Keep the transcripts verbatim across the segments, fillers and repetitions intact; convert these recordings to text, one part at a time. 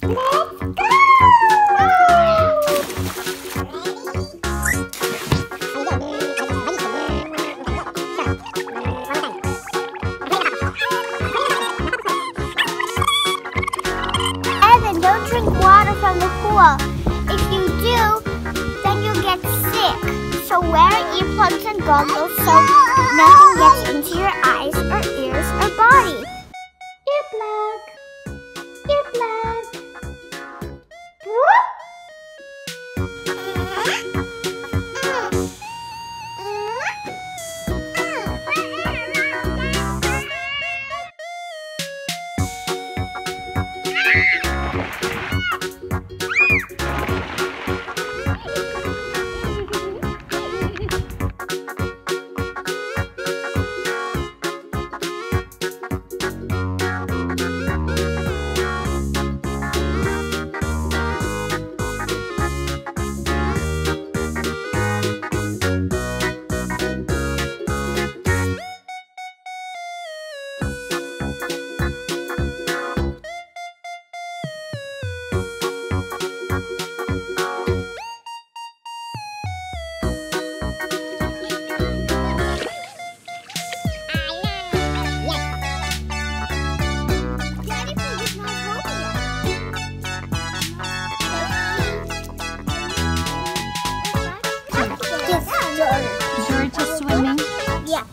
Evan, don't drink water from the pool. If you do, then you'll get sick. So wear earplugs and goggles so nothing gets into your eyes or ears or body. Earplug. Earplug. Whoop. George is swimming? Yes.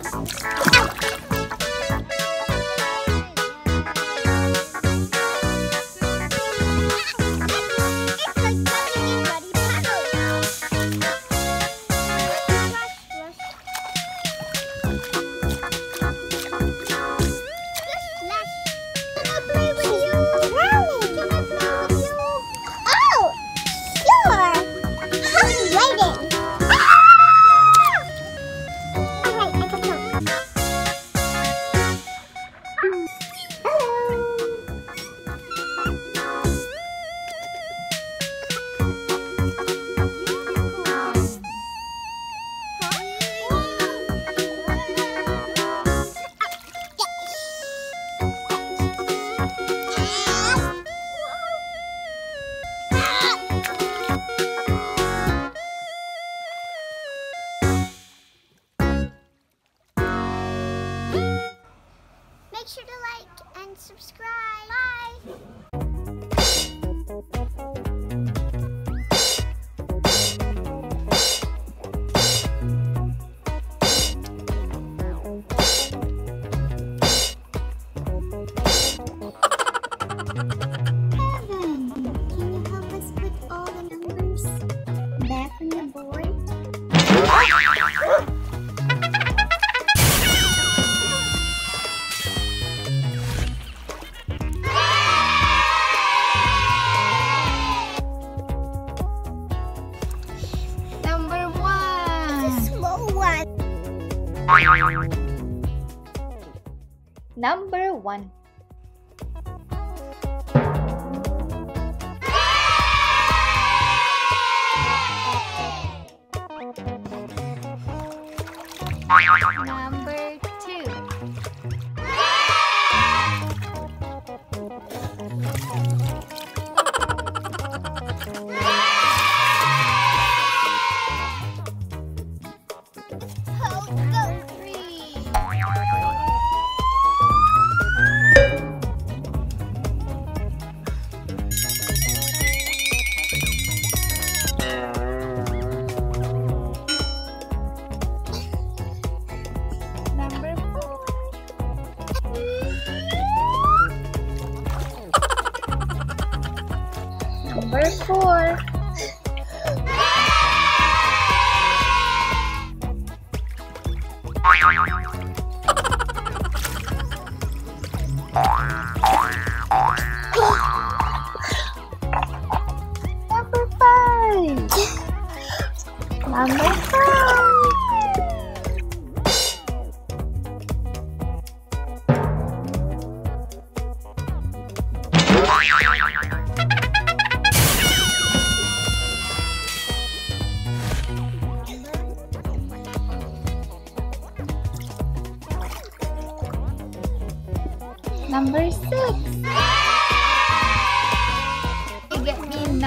Make sure to like and subscribe. Bye! Number one. Number two. Number four. Number five. Number five.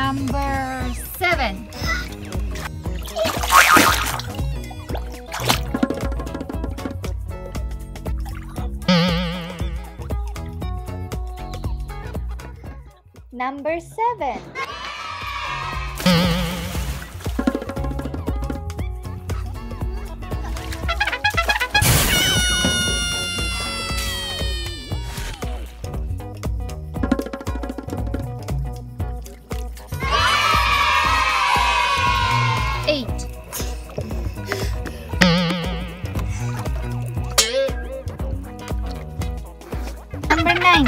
Number seven. Number seven. Eight. Number nine.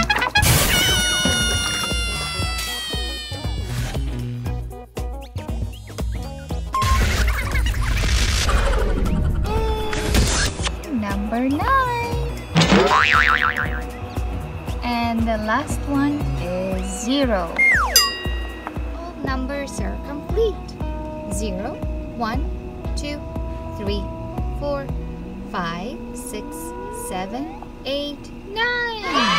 Number nine. And the last one is zero. All numbers are complete. Zero, one, two, three, four, five, six, seven, eight, nine.